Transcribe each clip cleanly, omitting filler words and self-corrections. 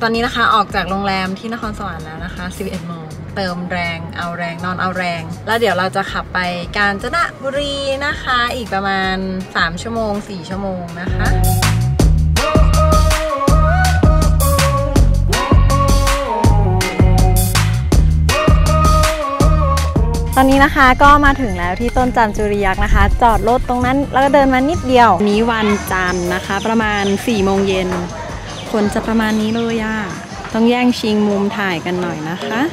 ตอนนี้นะคะออกจากโรงแรมที่นครสวรรค์แล้วนะคะ 11 โมงเติมแรงเอาแรงนอนเอาแรงแล้วเดี๋ยวเราจะขับไปกาญจนบุรีนะคะอีกประมาณ3 ชั่วโมง 4 ชั่วโมงนะคะตอนนี้นะคะก็มาถึงแล้วที่ต้นจันจุริยักษ์นะคะจอดรถตรงนั้นแล้วก็เดินมานิดเดียวนี้วันจันทร์นะคะประมาณ4 โมงเย็นคนจะประมาณนี้เลยอ่ะต้องแย่งชิงมุมถ่ายกันหน่อยนะคะ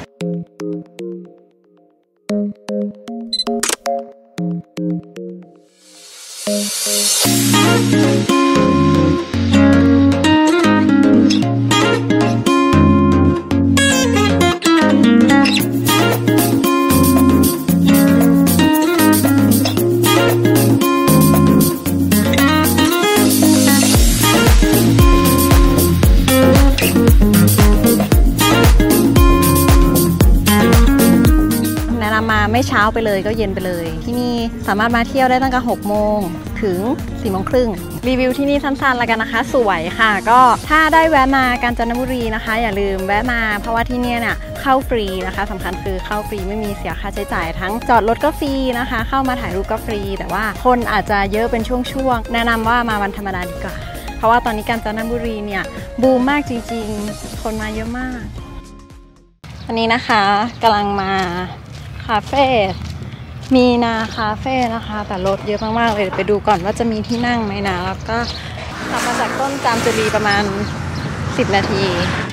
มาไม่เช้าไปเลยก็เย็นไปเลยที่นี่สามารถมาเที่ยวได้ตั้งแต่6 โมงถึง4 โมงครึ่งรีวิวที่นี่สั้นๆแล้วกันนะคะสวยค่ะก็ถ้าได้แวะมากาญจนบุรีนะคะอย่าลืมแวะมาเพราะว่าที่นี่เนี่ยเข้าฟรีนะคะสำคัญคือเข้าฟรีไม่มีเสียค่าใช้จ่ายทั้งจอดรถก็ฟรีนะคะเข้ามาถ่ายรูปก็ฟรีแต่ว่าคนอาจจะเยอะเป็นช่วงๆแนะนำว่ามาวันธรรมดาดีกว่าเพราะว่าตอนนี้กาญจนบุรีเนี่ยบูมมากจริงๆคนมาเยอะมากวันนี้นะคะกำลังมาคาเฟ่มีนาคาเฟ่นะคะแต่รถเยอะมากๆเลยไปดูก่อนว่าจะมีที่นั่งไหมนะแล้วก็ขับมาจากต้นจามจุรีประมาณ10 นาที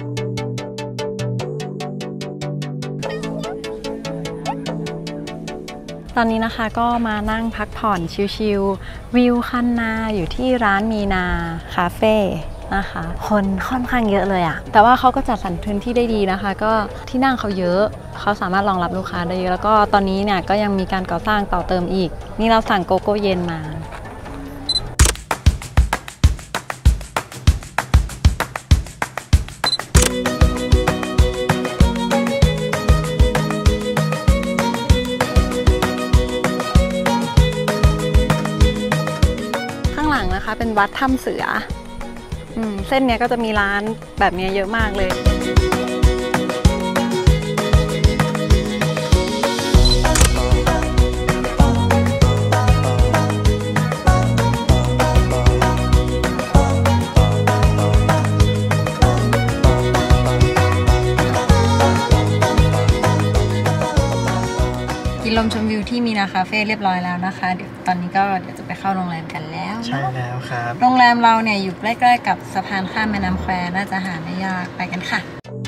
ตอนนี้นะคะก็มานั่งพักผ่อนชิลๆวิวคันนาอยู่ที่ร้านมีนาคาเฟ่นะคะคนค่อนข้างเยอะเลยอะแต่ว่าเขาก็จัดสรรพื้นที่ได้ดีนะคะก็ที่นั่งเขาเยอะเขาสามารถรองรับลูกค้าได้เยอะแล้วก็ตอนนี้เนี่ยก็ยังมีการก่อสร้างต่อเติมอีกนี่เราสั่งโกโก้เย็นมาข้างหลังนะคะเป็นวัดถ้ำเสือเส้นนี้ก็จะมีร้านแบบนี้เยอะมากเลยกินลมชมวิวที่มีนาคาเฟ่เรียบร้อยแล้วนะคะเดี๋ยวตอนนี้ก็เดี๋ยวจะไปเข้าโรงแรมกันแล้วใช่แล้วครับโรงแรมเราเนี่ยอยู่ใกล้ๆกับสะพานข้ามแม่น้ำแควน่าจะหาไม่ยากไปกันค่ะ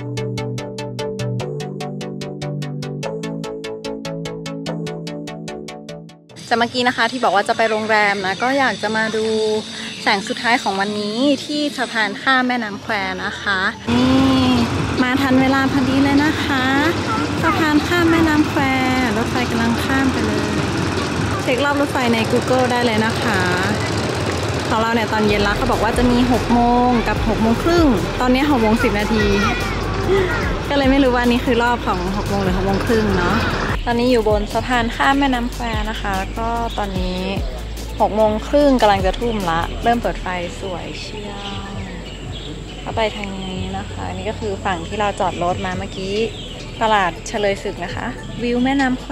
แต่เมื่อกี้นะคะที่บอกว่าจะไปโรงแรมนะก็อยากจะมาดูแสงสุดท้ายของวันนี้ที่สะพานข้ามแม่น้ำแควนะคะนี่มาทันเวลาพอดีเลยนะคะสะพานข้ามแม่น้ำแควรถไฟกำลังข้ามไปเลยเช็ครอบรถไฟใน Google ได้เลยนะคะของเราเนี่ยตอนเย็นแล้วเขาบอกว่าจะมี6 โมงกับ6 โมงครึ่งตอนนี้6 โมง 10 นาทีก็เลยไม่รู้ว่านี่คือรอบของ6 โมงหรือ6 โมงครึ่งเนาะตอนนี้อยู่บนสะพานข้ามแม่น้ำแควนะคะแล้วก็ตอนนี้6 โมงครึ่งกำลังจะทุ่มละเริ่มเปิดไฟสวยเชียวเข้าไปทางนี้นะคะนี่ก็คือฝั่งที่เราจอดรถมาเมื่อกี้ตลาดเฉลยศึกนะคะวิวแม่น้ำแคว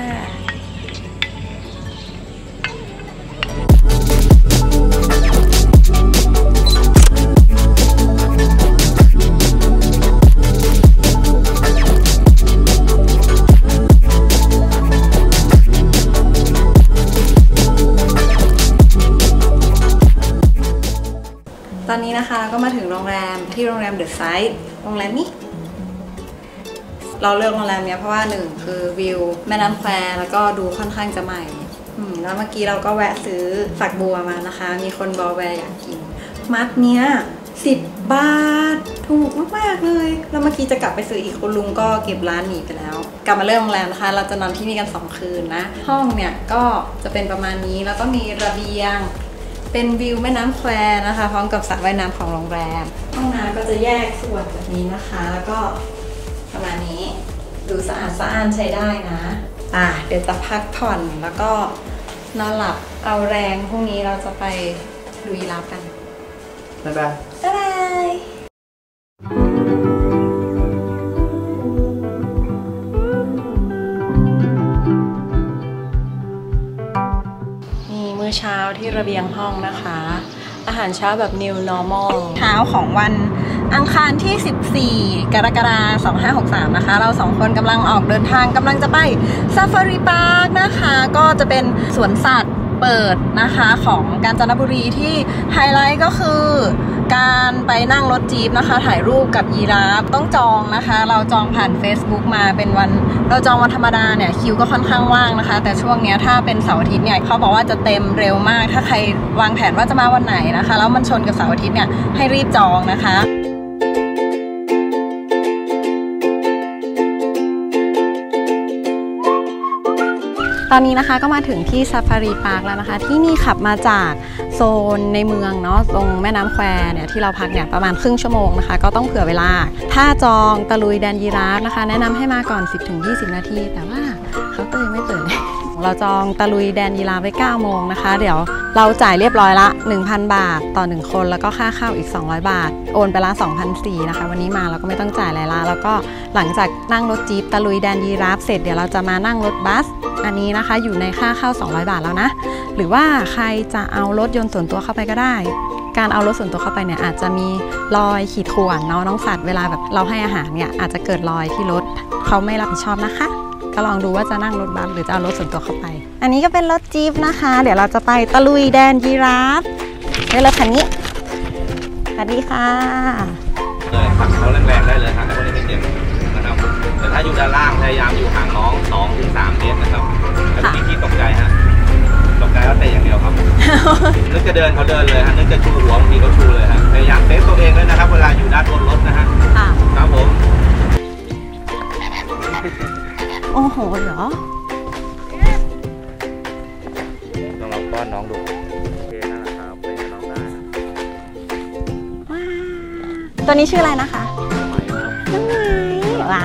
ตอนนี้นะคะก็มาถึงโรงแรมที่โรงแรมเดอะไซต์โรงแรมนี้เราเลือกโรงแรมเนี้ยเพราะว่า1คือวิวแม่น้ำแควแล้วก็ดูค่อนข้างจะใหม่แล้วเมื่อกี้เราก็แวะซื้อฝักบัวมานะคะมีคนบอกแวร์อยากกินมัดเนี้ย10 บาทถูกมากๆเลยแล้วเมื่อกี้จะกลับไปซื้ออีกคุณลุงก็เก็บร้านหนีไปแล้วกลับมาเลือกโรงแรมนะคะเราจะนอนที่นี่กัน2 คืนนะห้องเนี่ยก็จะเป็นประมาณนี้แล้วก็มีระเบียงเป็นวิวแม่น้ำแควนะคะพร้อมกับสระว่ายน้ำของโรงแรมห้องน้ำก็จะแยกส่วนแบบนี้นะคะแล้วก็ประมาณนี้ดูสะอาดสะอ้านใช้ได้นะเดี๋ยวจะพักผ่อนแล้วก็นอนหลับเอาแรงพรุ่งนี้เราจะไปดูยีราฟกันบ๊ายบายอเช้าที่ระเบียงห้องนะคะอาหารเช้าแบบ New Normal เช้าของวันอังคารที่ 14 กรกฎาคม 2563 นะคะเราสองคนกำลังออกเดินทางกำลังจะไปซาฟารีพาร์คนะคะก็จะเป็นสวนสัตว์เปิดนะคะของกาญจนบุรีที่ไฮไลท์ก็คือการไปนั่งรถจี๊ปนะคะถ่ายรูปกับยีราฟต้องจองนะคะเราจองผ่าน Facebook มาเป็นวันเราจองวันธรรมดาเนี่ยคิวก็ค่อนข้างว่างนะคะแต่ช่วงนี้ถ้าเป็นเสาร์อาทิตย์เนี่ยเขาบอกว่าจะเต็มเร็วมากถ้าใครวางแผนว่าจะมาวันไหนนะคะแล้วมันชนกับเสาร์อาทิตย์เนี่ยให้รีบจองนะคะตอนนี้นะคะก็มาถึงที่ซาฟารีพาร์คแล้วนะคะที่นี่ขับมาจากโซนในเมืองเนาะตรงแม่น้ำแควเนี่ยที่เราพักเนี่ยประมาณครึ่งชั่วโมงนะคะก็ต้องเผื่อเวลาถ้าจองตะลุยแดนยีราฟนะคะแนะนำให้มาก่อน 10-20 นาทีแต่ว่าเขาตื่นไม่ตื่นเลยเราจองตะลุยแดนยีราฟไว้ 9 โมงนะคะเดี๋ยวเราจ่ายเรียบร้อยละ 1,000 บาทต่อ1คนแล้วก็ค่าเข้าอีก200 บาทโอนไปละ 2,400 นะคะวันนี้มาเราก็ไม่ต้องจ่ายอะไรละแล้วก็หลังจากนั่งรถจี๊ปตะลุยแดนยีราฟเสร็จเดี๋ยวเราจะมานั่งรถบัสอันนี้นะคะอยู่ในค่าเข้า200 บาทแล้วนะหรือว่าใครจะเอารถยนต์ส่วนตัวเข้าไปก็ได้การเอารถส่วนตัวเข้าไปเนี่ยอาจจะมีรอยขีดข่วนเนาะน้องสัตว์เวลาแบบเราให้อาหารเนี่ยอาจจะเกิดรอยที่รถเขาไม่รับผิดชอบนะคะก็ลองดูว่าจะนั่งรถบัสหรือจะเอารถส่วนตัวเข้าไปอันนี้ก็เป็นรถจี๊ปนะคะเดี๋ยวเราจะไปตะลุยแดนยีราฟได้เลยคันนี้สวัสดีค่ะเลยขับเขาแรงๆได้เลยทางพวกนี้ไม่เจ็บนะครับแต่ถ้าอยู่ด้านล่างพยายามอยู่ห่างน้อง 2-3 เมตรนะครับแต่ที่ตกใจฮะตกใจแล้วเตะอย่างเดียวครับนึกจะเดินเขาเดินเลยฮะนึกจะชูหัวบางทีเขาชูเลยฮะพยายามเซฟตัวเองด้วยนะครับเวลาอยู่ด้านบนรถนะฮะครับผมโอ้โหเหรอต้องลองป้อนน้องดูโอเคนั่นแหละครับเป็นน้องได้ตัวนี้ชื่ออะไรนะคะน้องไม้ว้า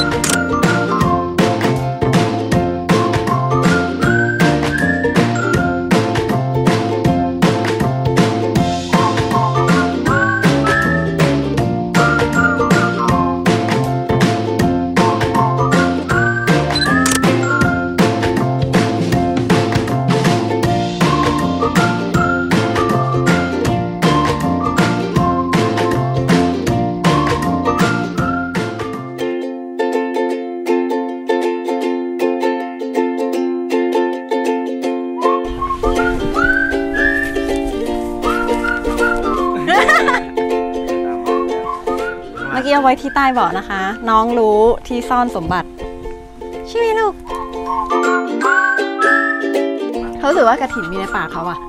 เมื่อกี้เอาไว้ที่ใต้เบาะนะคะน้องรู้ที่ซ่อนสมบัติใช่ไหมลูกเขาถือว่ากระถิ่นมีในปากเขาอะ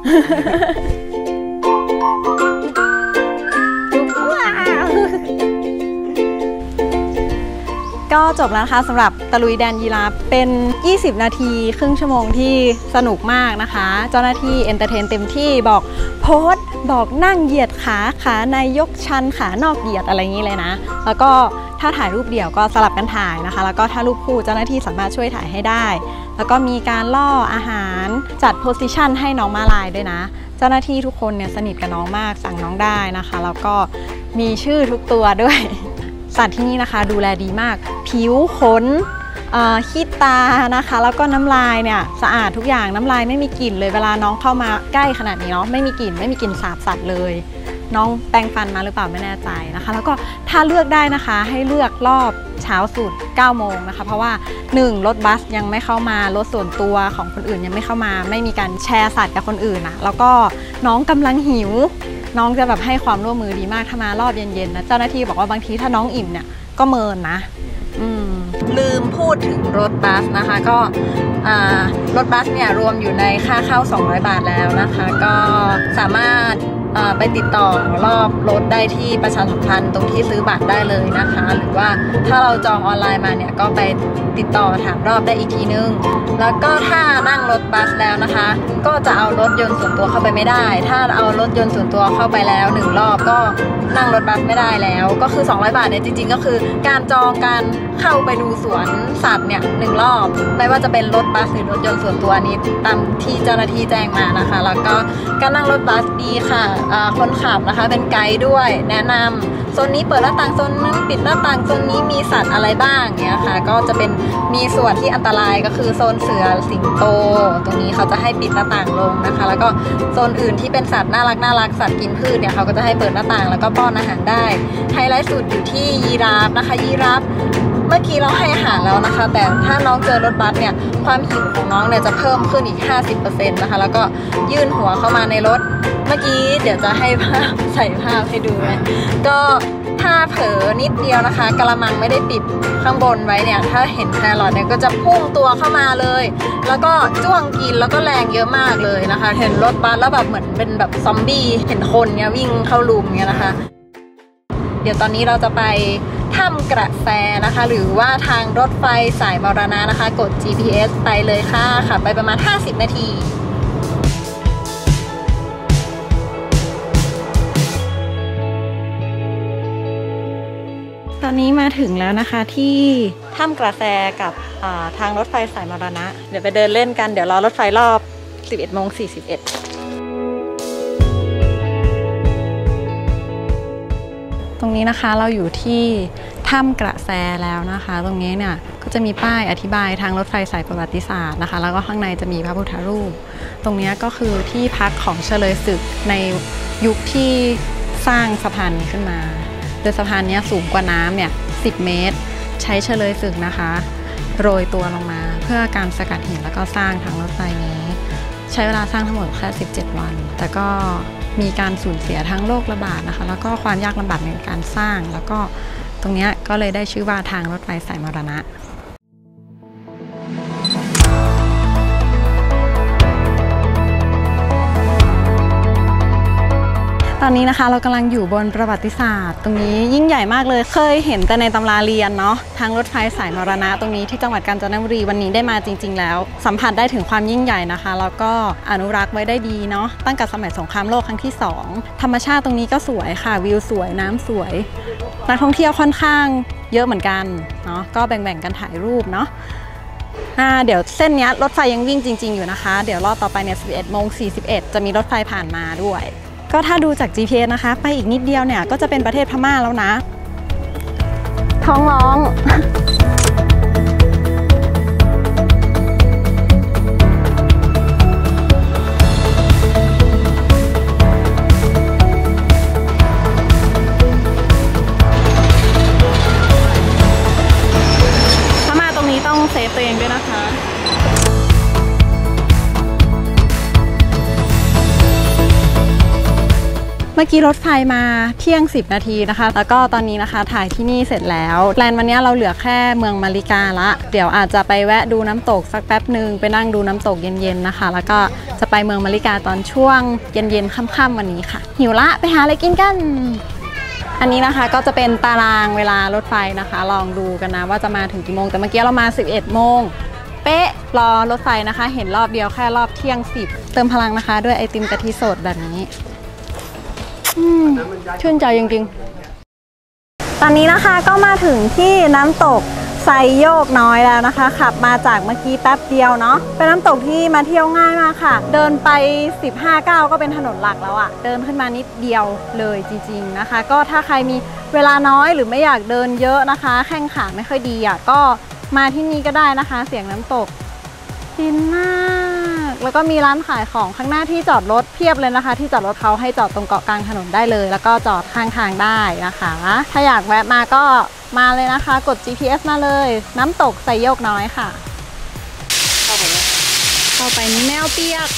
ก็จบแล้วนะคะสำหรับตะลุยแดนยีราฟเป็น20 นาทีครึ่งชั่วโมงที่สนุกมากนะคะเจ้าหน้าที่เอนเตอร์เทนเต็มที่บอกโพสบอกนั่งเหยียดขาในยกชันขานอกเหยียดอะไรอย่างนี้เลยนะแล้วก็ถ้าถ่ายรูปเดี่ยวก็สลับกันถ่ายนะคะแล้วก็ถ้ารูปคู่เจ้าหน้าที่สามารถช่วยถ่ายให้ได้แล้วก็มีการล่ออาหารจัดโพสิชันให้น้องม้าลายด้วยนะเจ้าหน้าที่ทุกคนเนี่ยสนิทกับน้องมากสั่งน้องได้นะคะแล้วก็มีชื่อทุกตัวด้วยสัตว์ที่นี่นะคะดูแลดีมากผิวขนขี้ตานะคะแล้วก็น้ำลายเนี่ยสะอาดทุกอย่างน้ำลายไม่มีกลิ่นเลยเวลาน้องเข้ามาใกล้ขนาดนี้เนาะไม่มีกลิ่นสาบสัตว์เลยน้องแปรงฟันมาหรือเปล่าไม่แน่ใจนะคะแล้วก็ถ้าเลือกได้นะคะให้เลือกรอบเช้าสุด 9 โมงนะคะเพราะว่า1รถบัสยังไม่เข้ามารถส่วนตัวของคนอื่นยังไม่เข้ามาไม่มีการแชร์สัตว์กับคนอื่นนะแล้วก็น้องกำลังหิวน้องจะแบบให้ความร่วมมือดีมากถ้ามารอบเย็นๆนะเจ้าหน้าที่บอกว่าบางทีถ้าน้องอิ่มเนี่ยก็เมินนะลืมพูดถึงรถบัสนะคะก็รถบัสเนี่ยรวมอยู่ในค่าเข้า200 บาทแล้วนะคะก็สามารถไปติดต่อรอบรถได้ที่ประชาสัมพันธ์ตรงที่ซื้อบัตรได้เลยนะคะหรือว่าถ้าเราจองออนไลน์มาเนี่ยก็ไปติดต่อถามรอบได้อีกทีนึงแล้วก็ถ้านั่งรถบัสแล้วนะคะก็จะเอารถยนต์ส่วนตัวเข้าไปไม่ได้ถ้าเอารถยนต์ส่วนตัวเข้าไปแล้ว1รอบก็นั่งรถบัสไม่ได้แล้วก็คือ200 บาทเนี่ยจริงๆก็คือการจองการเข้าไปดูสวนสัตว์เนี่ย1รอบไม่ว่าจะเป็นรถบัสหรือรถยนต์ส่วนตัวนี้ตามที่เจ้าหน้าที่แจ้งมานะคะแล้วก็การนั่งรถบัสดีค่ะคนขับนะคะเป็นไกด์ด้วยแนะนำโซนนี้เปิดหน้าต่างโซนนั้นปิดหน้าต่างโซนนี้มีสัตว์อะไรบ้างเนี้ยค่ะก็จะเป็นมีส่วนที่อันตรายก็คือโซนเสือสิงโตตรงนี้เขาจะให้ปิดหน้าต่างลงนะคะแล้วก็โซนอื่นที่เป็นสัตว์น่ารักสัตว์กินพืชเนี่ยเขาก็จะให้เปิดหน้าต่างแล้วก็ป้อนอาหารได้ไฮไลท์สุดอยู่ที่ยีราฟนะคะยีราฟเมื่อกี้เราให้อาหารแล้วนะคะแต่ถ้าน้องเจอรถบัสเนี่ยความหิวของน้องเนี่ยจะเพิ่มขึ้นอีก 50% นะคะแล้วก็ยื่นหัวเข้ามาในรถเมื่อกี้เดี๋ยวจะให้ภาพใส่ภาพให้ดูนะก็ถ้าเผลอนิดเดียวนะคะกระมังไม่ได้ปิดข้างบนไว้เนี่ยถ้าเห็นแครอทเนี่ยก็จะพุ่งตัวเข้ามาเลยแล้วก็จ้วงกินแล้วก็แรงเยอะมากเลยนะคะเห็นรถบัสแล้วแบบเหมือนเป็นแบบซอมบี้เห็นคนเนี่ยวิ่งเข้าลุมเนี่ยนะคะเดี๋ยวตอนนี้เราจะไปถ้ำกระแสนะคะหรือว่าทางรถไฟสายมรณะนะคะกด GPS ไปเลยค่ะขับไปประมาณ50 นาทีตอนนี้มาถึงแล้วนะคะที่ถ้ำกระแสกับทางรถไฟสายมรณะเดี๋ยวไปเดินเล่นกันเดี๋ยวรอรถไฟรอบ 11:41ตรงนี้นะคะเราอยู่ที่ถ้ำกระแสแล้วนะคะตรงนี้เนี่ยก็จะมีป้ายอธิบายทางรถไฟสายประวัติศาสตร์นะคะแล้วก็ข้างในจะมีพระพุทธรูปตรงนี้ก็คือที่พักของเฉลยศึกในยุคที่สร้างสะพานนี้ขึ้นมาโดยสะพานนี้สูงกว่าน้ำเนี่ย10 เมตรใช้เฉลยศึกนะคะโรยตัวลงมาเพื่อการสกัดหินแล้วก็สร้างทางรถไฟนี้ใช้เวลาสร้างทั้งหมดแค่17 วันแต่ก็มีการสูญเสียทั้งโรคระบาดนะคะแล้วก็ความยากลำบากในการสร้างแล้วก็ตรงนี้ก็เลยได้ชื่อว่าทางรถไฟสายมรณะตอนนี้นะคะเรากำลังอยู่บนประวัติศาสตร์ตรงนี้ยิ่งใหญ่มากเลยเคยเห็นแต่ในตำราเรียนเนาะทางรถไฟสายมรณะตรงนี้ที่จังหวัดกาญจนบุรีวันนี้ได้มาจริงๆแล้วสัมผัสได้ถึงความยิ่งใหญ่นะคะแล้วก็อนุรักษ์ไว้ได้ดีเนาะตั้งแต่สมัยสงครามโลกครั้งที่2ธรรมชาติตรงนี้ก็สวยค่ะวิวสวยน้ำสวยนักท่องเที่ยวค่อนข้างเยอะเหมือนกันเนาะก็แบ่งๆกันถ่ายรูปเนาะเดี๋ยวเส้นนี้รถไฟยังวิ่งจริงๆอยู่นะคะเดี๋ยวรอบต่อไปเนี่ย 11:41 จะมีรถไฟผ่านมาด้วยก็ถ้าดูจาก GPS นะคะไปอีกนิดเดียวเนี่ยก็จะเป็นประเทศพม่าแล้วนะท้องร้องถ้ามาตรงนี้ต้องเซฟตัวเองด้วยนะคะเมื่อกี้รถไฟมาเที่ยง10 นาทีนะคะแล้วก็ตอนนี้นะคะถ่ายที่นี่เสร็จแล้วแพลนวันนี้เราเหลือแค่เมืองมาริกาละเดี๋ยวอาจจะไปแวะดูน้ำตกสักแป๊บหนึ่งไปนั่งดูน้ำตกเย็นๆนะคะแล้วก็จะไปเมืองมาริกาตอนช่วงเย็นๆค่ำๆวันนี้ค่ะหิวละไปหาอะไรกินกันอันนี้นะคะก็จะเป็นตารางเวลารถไฟนะคะลองดูกันนะว่าจะมาถึงกี่โมงแต่เมื่อกี้เรามา 11 โมงเป๊ะรอรถไฟนะคะเห็นรอบเดียวแค่รอบเที่ยง10เติมพลังนะคะด้วยไอติมกะทิสดแบบนี้ชื่นใจจริงๆตอนนี้นะคะก็มาถึงที่น้ำตกไซโยกน้อยแล้วนะคะขับมาจากเมื่อกี้แป๊บเดียวเนาะเป็นน้ำตกที่มาเที่ยวง่ายมากค่ะเดินไป15 ก้าวก็เป็นถนนหลักแล้วอะเดินขึ้นมานิดเดียวเลยจริงๆนะคะก็ถ้าใครมีเวลาน้อยหรือไม่อยากเดินเยอะนะคะแข้งขาไม่ค่อยดีอะก็มาที่นี่ก็ได้นะคะเสียงน้ำตกฟินมากแล้วก็มีร้านขายของข้างหน้าที่จอดรถเพียบเลยนะคะที่จอดรถเขาให้จอดตรงเกาะกลางถนนได้เลยแล้วก็จอดข้างทางได้นะคะถ้าอยากแวะมาก็มาเลยนะคะกด GPS มาเลยน้ำตกไซโยกน้อยค่ะเข้าไปแนวเปียก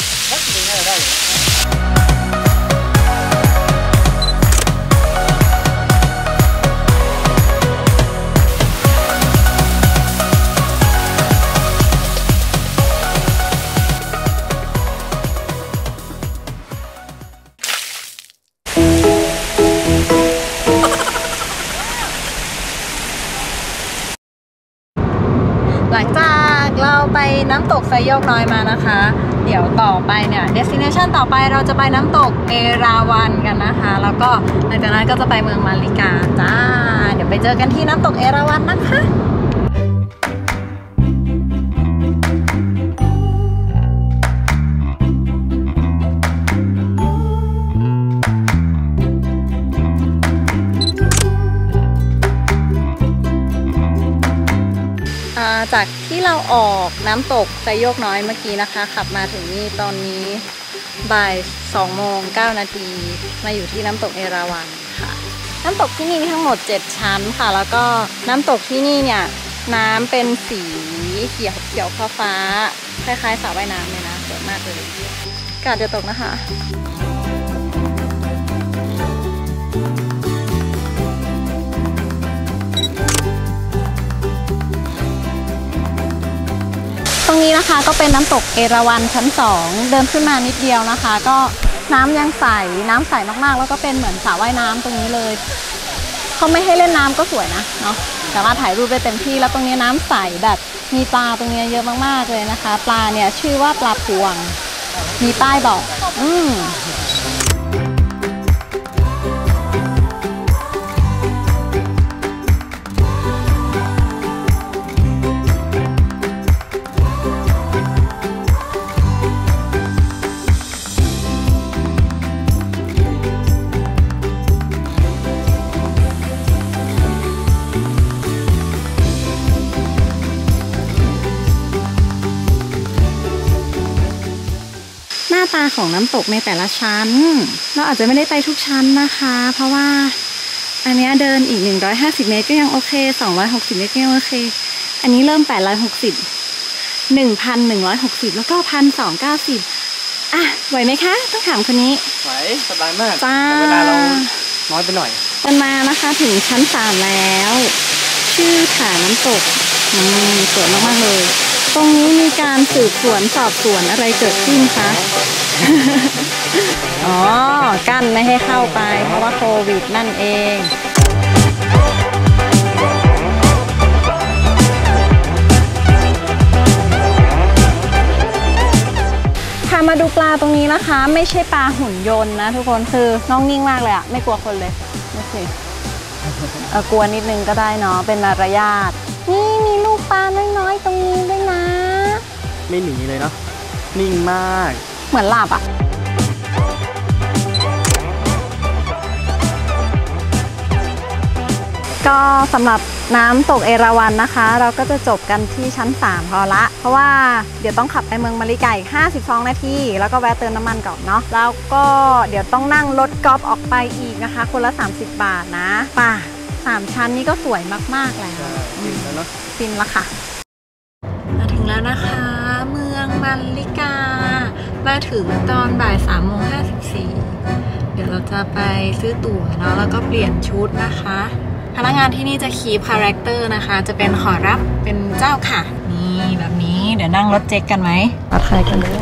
หลังจากเราไปน้ำตกไซโยกน้อยมานะคะเดี๋ยวต่อไปเนี่ย destination ต่อไปเราจะไปน้ำตกเอราวัณกันนะคะแล้วก็หลังจากนั้นก็จะไปเมืองมาริกาจ้าเดี๋ยวไปเจอกันที่น้ำตกเอราวัณนะคะจากที่เราออกน้ำตกไซโยกน้อยเมื่อกี้นะคะขับมาถึงนี่ตอนนี้บ่าย2:09 นาทีมาอยู่ที่น้ำตกเอราวัณค่ะน้ำตกที่นี่มีทั้งหมด7ชั้นค่ะแล้วก็น้ำตกที่นี่เนี่ยน้ำเป็นสีเขียวฟ้าคล้ายๆสระว่ายน้ำเลยนะสวยมากเลยอากาศจะตกนะคะตรงนี้นะคะก็เป็นน้ำตกเอราวัณชั้น2เดินขึ้นมานิดเดียวนะคะก็น้ำยังใสน้ำใสมากๆแล้วก็เป็นเหมือนสระว่ายน้ำตรงนี้เลยเขาไม่ให้เล่นน้ำก็สวยนะเนาะแต่ว่าถ่ายรูปได้เต็มที่แล้วตรงนี้น้ำใสแบบมีปลาตรงนี้เยอะมากๆเลยนะคะปลาเนี่ยชื่อว่าปลาพวงมีป้ายบอกหน้าตาของน้ำตกในแต่ละชั้นเราอาจจะไม่ได้ไปทุกชั้นนะคะเพราะว่าอันนี้เดินอีก150 เมตรก็ยังโอเค260 เมตรก็ยังโอเคอันนี้เริ่ม860 1,160แล้วก็1,290อ่ะไหวไหมคะต้องถามคนนี้ไหวสบายมากจ้าเวลาเราน้อยไปหน่อยกันมานะคะถึงชั้น3แล้วชื่อผาน้ำตกสวยมากๆเลยตรงนี้มีการสืบสวนสอบสวนอะไรเกิดขึ้นคะ อ๋อกั้นไม่ให้เข้าไปเพราะว่าโควิดนั่นเองพามาดูปลาตรงนี้นะคะไม่ใช่ปลาหุ่นยนต์นะทุกคนคือน้องนิ่งมากเลยอะไม่กลัวคนเลยไม่สิกลัวนิดนึงก็ได้เนาะเป็นมารยาทนี่มีลูกปลาน้อยๆตรงนี้ด้วยนะไม่หนีเลยเนาะนิ่งมากเหมือนหลับอ่ะก็สำหรับน้ำตกเอราวัณนะคะเราก็จะจบกันที่ชั้น3พอละเพราะว่าเดี๋ยวต้องขับไปเมืองมะลิกาอีก52 นาทีแล้วก็แวะเติมน้ำมันก่อนเนาะแล้วก็เดี๋ยวต้องนั่งรถกอล์ฟออกไปอีกนะคะคนละ30 บาทนะป่ะ3 ชั้นนี้ก็สวยมากๆแล้วฟินแล้วเนาะฟินละค่ะมาถึงแล้วนะคะเมืองมะลิกามาถึงตอนบ่าย3:54เดี๋ยวเราจะไปซื้อตั๋วเนาะแล้วก็เปลี่ยนชุดนะคะพนักงานที่นี่จะคีปคาแรคเตอร์นะคะจะเป็นขอรับเป็นเจ้าค่ะนี่แบบนี้เดี๋ยวนั่งรถเจ๊กกันไหมวัดใครกันเลย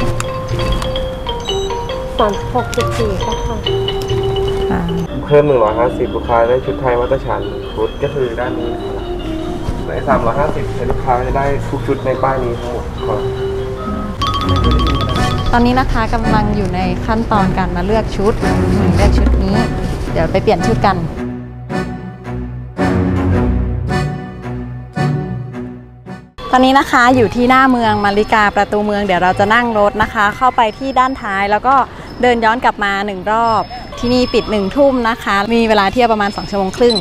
36.4ค่ะเพิ่ม150ลูกค้าได้ชุดไทยมาตรฐานชุดก็คือด้านนี้ใน350ลูกค้าจะได้ทุกชุดในป้ายนี้ทั้งหมดครับตอนนี้นะคะกำลังอยู่ในขั้นตอนการมาเลือกชุดเลือกชุดนี้เดี๋ยวไปเปลี่ยนชุดกันตอนนี้นะคะอยู่ที่หน้าเมืองมะลิกาประตูเมืองเดี๋ยวเราจะนั่งรถนะคะเข้าไปที่ด้านท้ายแล้วก็เดินย้อนกลับมา1 รอบที่นี่ปิด1 ทุ่มนะคะมีเวลาเที่ยวประมาณ2 ชั่วโมงครึ่ง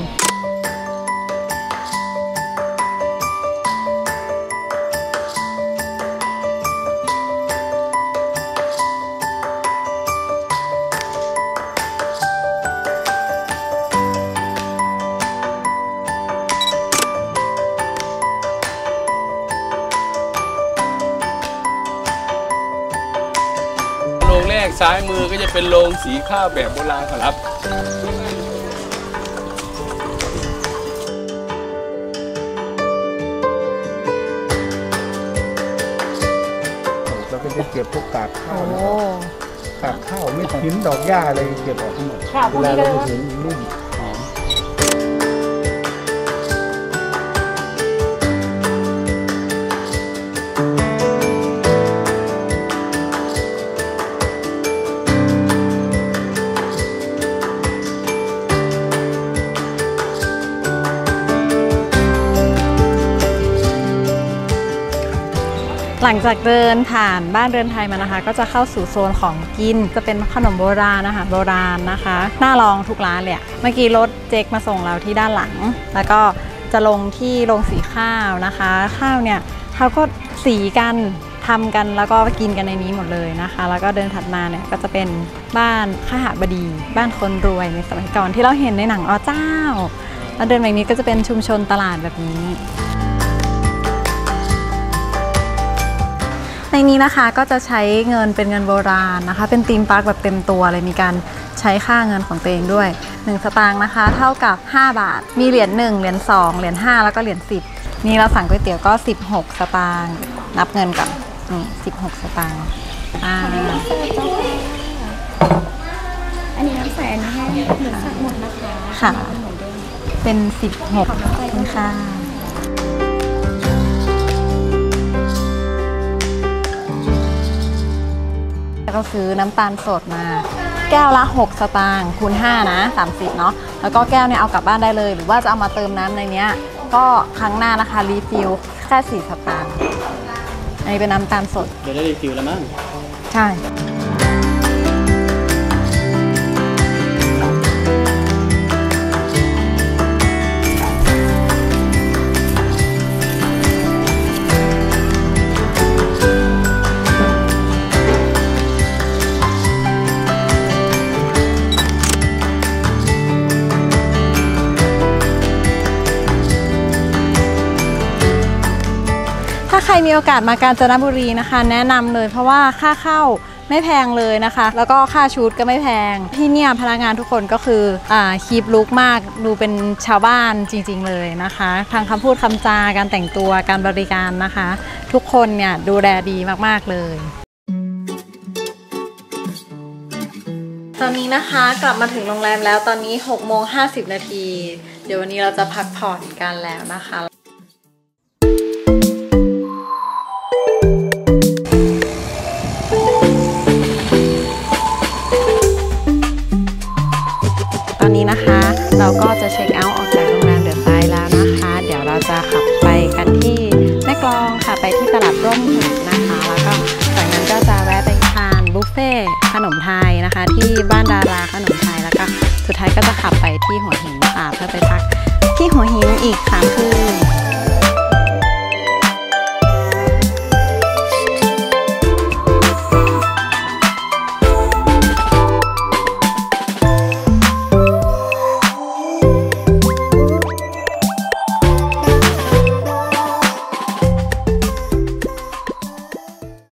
โรงแรกซ้ายมือก็จะเป็นโรงสีข้าวแบบโบราณครับเราก็จะเก็บพวกกากข้าวกากข้าวไม่ทิ้งดอกหญ้าอะไรเก็บออกทั้งหมดเวลาเราไปถึงรุ่มหอมหลังจากเดินผ่านบ้านเรือนไทยมานะคะก็จะเข้าสู่โซนของกินจะเป็นขนมโบราณนะคะโบราณนะคะน่าลองทุกร้านเลยเมื่อกี้รถเจ๊กมาส่งเราที่ด้านหลังแล้วก็จะจะลงที่โรงสีข้าวนะคะข้าวเนี่ยเขาก็สีกันทำกันแล้วก็กินกันในนี้หมดเลยนะคะแล้วก็เดินถัดมาเนี่ยก็จะเป็นบ้านข้าหบดีบ้านคนรวยในสมัยก่อนที่เราเห็นในหนังอ๋อเจ้าแล้วเดินแบบนี้ก็จะเป็นชุมชนตลาดแบบนี้ในนี้นะคะก็จะใช้เงินเป็นเงินโบราณนะคะเป็นธีมพาร์คแบบเต็มตัวเลยมีการใช้ค่าเงินของตัวเองด้วย1สตางค์นะคะเท่ากับ5 บาทมีเหรียญ1เหรียญ2เหรียญ5แล้วก็เหรียญ10นี่เราสั่งก๋วยเตี๋ยวก็16 สตางค์นับเงินก่อนนี่16 สตางค์อันนี้น้ำใสอันนี้แห้งหมูสับหมดนะคะค่ะเป็น16ค่ะก็ซื้อน้ำตาลสดมาแก้วละ6 สตางค์คูณ5นะ30เนาะแล้วก็แก้วเนี่ยเอากลับบ้านได้เลยหรือว่าจะเอามาเติมน้ำในเนี้ยก็ครั้งหน้านะคะรีฟิลแค่4 สตางค์อันนี้เป็นน้ำตาลสดเดี๋ยวได้รีฟิลแล้วมั้งใช่ถ้าใครมีโอกาสมากาญจนบุรีนะคะแนะนำเลยเพราะว่าค่าเข้าไม่แพงเลยนะคะแล้วก็ค่าชุดก็ไม่แพงที่เนี่ยพนักงานทุกคนก็คือคีปลุคมากดูเป็นชาวบ้านจริงๆเลยนะคะทางคำพูดคำจาการแต่งตัวการบริการนะคะทุกคนเนี่ยดูแลดีมากๆเลยตอนนี้นะคะกลับมาถึงโรงแรมแล้วตอนนี้6:50 นาทีเดี๋ยววันนี้เราจะพักผ่อนกันแล้วนะคะตอนนี้นะคะเราก็จะเช็คเอาท์ออกจากโรงแรมเดอะไซด์แล้วนะคะเดี๋ยวเราจะขับไปกันที่แม่กลองค่ะไปที่ตลาดร่มหุบนะคะแล้วก็จากนั้นก็จะแวะไปทานบุฟเฟ่ขนมไทยนะคะที่บ้านดาราขนมไทยแล้วก็สุดท้ายก็จะขับไปที่หัวหินค่ะเพื่อไปพักที่หัวหินอีก3 คืน